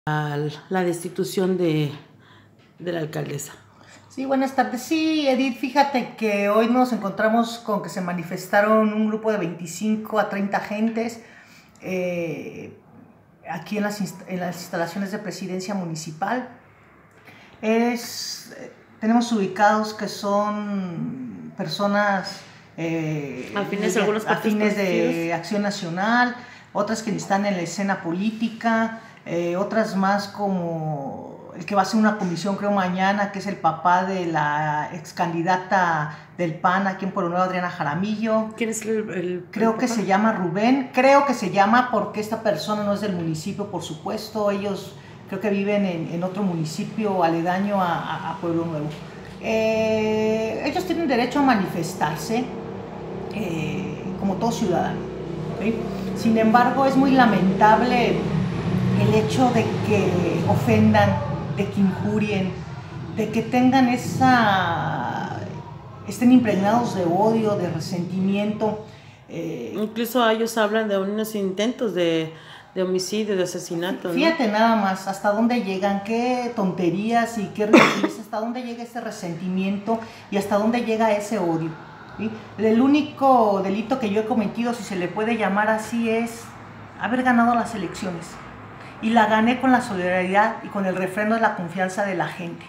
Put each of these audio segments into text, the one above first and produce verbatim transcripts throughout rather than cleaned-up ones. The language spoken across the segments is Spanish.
a la destitución de, de la alcaldesa. Sí, buenas tardes. Sí, Edith, fíjate que hoy nos encontramos con que se manifestaron un grupo de veinticinco a treinta agentes eh, aquí en las, en las instalaciones de Presidencia Municipal. Es, tenemos ubicados que son personas eh, afines, de, algunos afines de Acción Nacional, otras que están en la escena política, eh, otras más como el que va a ser una comisión, creo, mañana, que es el papá de la ex candidata del P A N aquí en Pueblo Nuevo, Adriana Jaramillo. ¿Quién es el, el Creo el que papá? se llama Rubén, creo que se llama porque esta persona no es del municipio, por supuesto, ellos creo que viven en, en otro municipio aledaño a, a, a Pueblo Nuevo. Eh, ellos tienen derecho a manifestarse eh, como todo ciudadano, ¿sí? Sin embargo, es muy lamentable el hecho de que ofendan, de que injurien, de que tengan esa, estén impregnados de odio, de resentimiento. Eh, Incluso ellos hablan de unos intentos de, de homicidio, de asesinato. Fíjate, ¿no? Nada más, hasta dónde llegan, qué tonterías y qué ridiculez, hasta dónde llega ese resentimiento y hasta dónde llega ese odio, ¿sí? El único delito que yo he cometido, si se le puede llamar así, es haber ganado las elecciones. Y la gané con la solidaridad y con el refrendo de la confianza de la gente.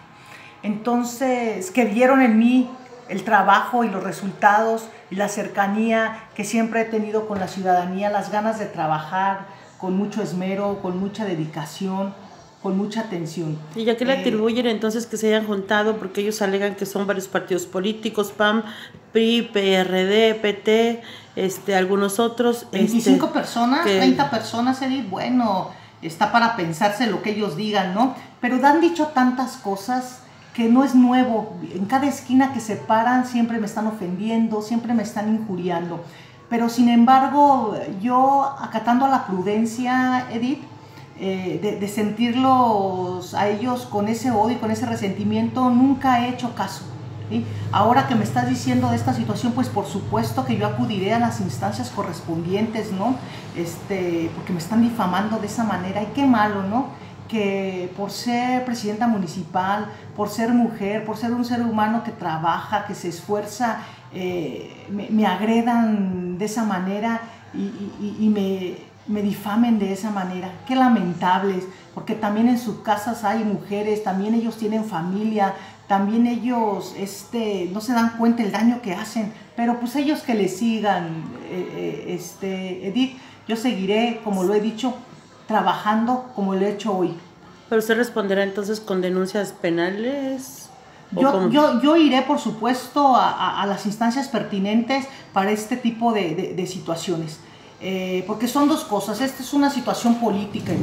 Entonces, que vieron en mí el trabajo y los resultados y la cercanía que siempre he tenido con la ciudadanía, las ganas de trabajar con mucho esmero, con mucha dedicación, con mucha atención. ¿Y ya que le atribuyen eh, entonces que se hayan juntado? Porque ellos alegan que son varios partidos políticos, P A M, P R I, P R D, P T, este, algunos otros. veinticinco este, personas, que... treinta personas, Edith, bueno, está para pensarse lo que ellos digan, ¿no? Pero han dicho tantas cosas que no es nuevo. En cada esquina que se paran siempre me están ofendiendo, siempre me están injuriando. Pero sin embargo, yo acatando a la prudencia, Edith, eh, de, de sentirlos a ellos con ese odio y con ese resentimiento, nunca he hecho caso. ¿Sí? Ahora que me estás diciendo de esta situación, pues por supuesto que yo acudiré a las instancias correspondientes, ¿no? Este, porque me están difamando de esa manera, y qué malo, ¿no? Que por ser presidenta municipal, por ser mujer, por ser un ser humano que trabaja, que se esfuerza, eh, me, me agredan de esa manera y, y, y me, me difamen de esa manera. Qué lamentables, porque también en sus casas hay mujeres, también ellos tienen familia, también ellos este, no se dan cuenta el daño que hacen, pero pues ellos que le sigan, eh, eh, este, Edith, yo seguiré, como lo he dicho, trabajando como lo he hecho hoy. ¿Pero usted responderá entonces con denuncias penales? Yo, yo, yo iré, por supuesto, a, a, a las instancias pertinentes para este tipo de, de, de situaciones, eh, porque son dos cosas. Esta es una situación política,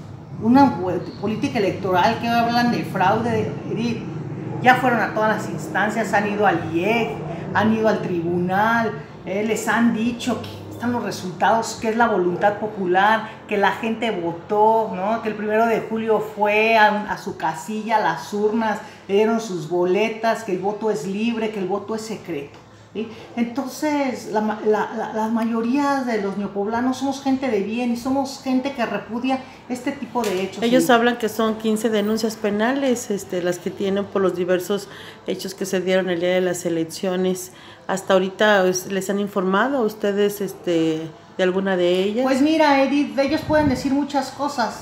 una política electoral, que hablan de fraude, Edith. Ya fueron a todas las instancias, han ido al I E C, han ido al tribunal, eh, les han dicho que están los resultados, que es la voluntad popular, que la gente votó, ¿no? Que el primero de julio fue a, a su casilla, a las urnas, le dieron sus boletas, que el voto es libre, que el voto es secreto. ¿Sí? Entonces, la, la, la, la mayoría de los neopoblanos somos gente de bien y somos gente que repudia este tipo de hechos. Ellos ¿sí? hablan que son quince denuncias penales, este, las que tienen por los diversos hechos que se dieron el día de las elecciones. ¿Hasta ahorita les han informado a ustedes este, de alguna de ellas? Pues mira, Edith, ellos pueden decir muchas cosas.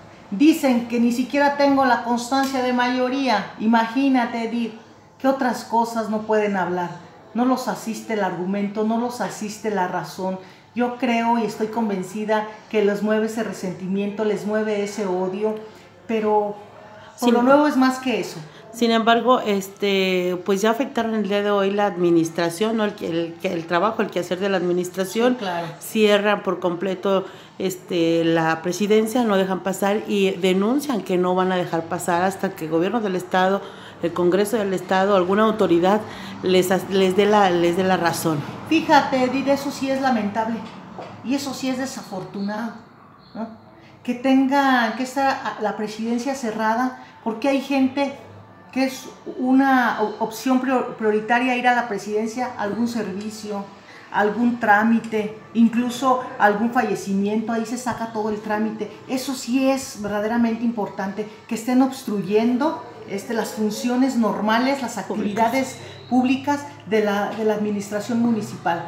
Dicen que ni siquiera tengo la constancia de mayoría. Imagínate, Edith, ¿qué otras cosas no pueden hablar? No los asiste el argumento, no los asiste la razón. Yo creo y estoy convencida que les mueve ese resentimiento, les mueve ese odio, pero por sí, lo nuevo es más que eso. Sin embargo, este, pues ya afectaron el día de hoy la administración, ¿no? el, el, el trabajo, el quehacer de la administración. Sí, claro. Cierran por completo este, la presidencia, no dejan pasar y denuncian que no van a dejar pasar hasta que el gobierno del estado, el Congreso del Estado, alguna autoridad les, les, dé la, les dé la razón. Fíjate, Edith, eso sí es lamentable y eso sí es desafortunado, ¿no? Que tenga, que está la presidencia cerrada, porque hay gente que es una opción prioritaria ir a la presidencia, a algún servicio, algún trámite, incluso algún fallecimiento, ahí se saca todo el trámite. Eso sí es verdaderamente importante, que estén obstruyendo este, las funciones normales, las actividades públicas de la, de la administración municipal.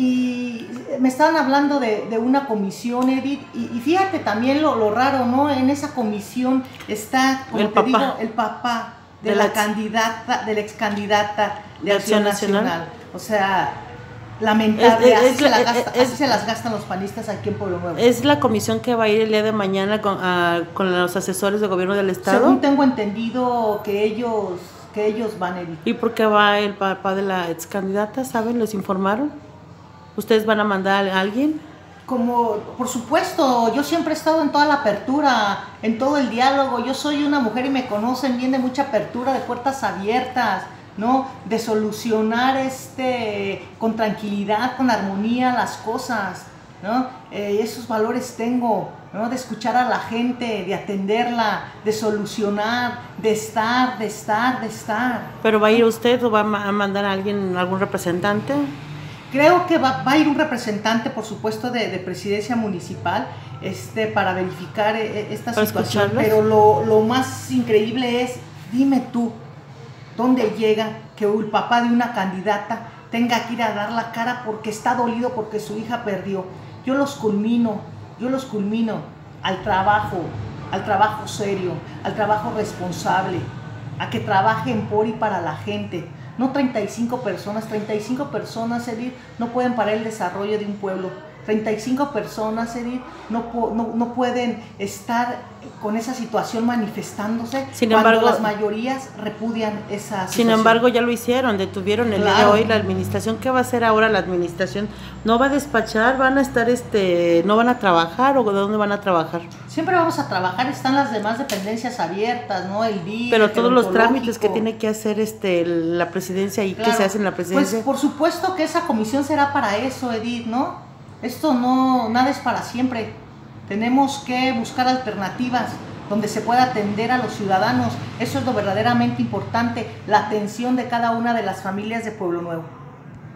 Y me estaban hablando de, de una comisión, Edith, y, y fíjate también lo, lo raro, ¿no? En esa comisión está, como el te papá. digo, el papá de, de la, la ex, candidata, de la ex candidata de, de Acción Nacional. Nacional. O sea, lamentable, es, es, así, es, se la gasta, es, así se las gastan los panistas aquí en Pueblo Nuevo. Es la comisión que va a ir el día de mañana con, uh, con los asesores de gobierno del estado. Según tengo entendido que ellos, que ellos van a ir. ¿Y por qué va el papá de la ex candidata? ¿Saben? ¿Les informaron? ¿Ustedes van a mandar a alguien? Como, por supuesto, yo siempre he estado en toda la apertura, en todo el diálogo. Yo soy una mujer y me conocen bien de mucha apertura, de puertas abiertas, ¿no? De solucionar este, con tranquilidad, con armonía las cosas, ¿no? Eh, esos valores tengo, ¿no? De escuchar a la gente, de atenderla, de solucionar, de estar, de estar, de estar. ¿Pero va a ir usted o va a mandar a alguien, algún representante? Creo que va, va a ir un representante, por supuesto, de, de presidencia municipal, este, para verificar esta ¿Para situación. escucharlos? Pero lo, lo más increíble es, dime tú, ¿dónde llega que el papá de una candidata tenga que ir a dar la cara porque está dolido porque su hija perdió? Yo los culmino, yo los culmino al trabajo, al trabajo serio, al trabajo responsable, a que trabajen por y para la gente. No treinta y cinco personas, treinta y cinco personas, Edith, no pueden parar el desarrollo de un pueblo. treinta y cinco personas, Edith, no, no, no pueden estar con esa situación manifestándose sin cuando embargo, las mayorías repudian esa situación. Sin embargo, ya lo hicieron, detuvieron el claro. día de hoy la administración. ¿Qué va a hacer ahora la administración? ¿No va a despachar? ¿Van a estar, este, no van a trabajar o de dónde van a trabajar? Siempre vamos a trabajar, están las demás dependencias abiertas, ¿no? El D I F, pero todos los trámites que tiene que hacer este la presidencia y claro, que se hacen en la presidencia. Pues por supuesto que esa comisión será para eso, Edith, ¿no? Esto no, nada es para siempre. Tenemos que buscar alternativas donde se pueda atender a los ciudadanos. Eso es lo verdaderamente importante, la atención de cada una de las familias de Pueblo Nuevo.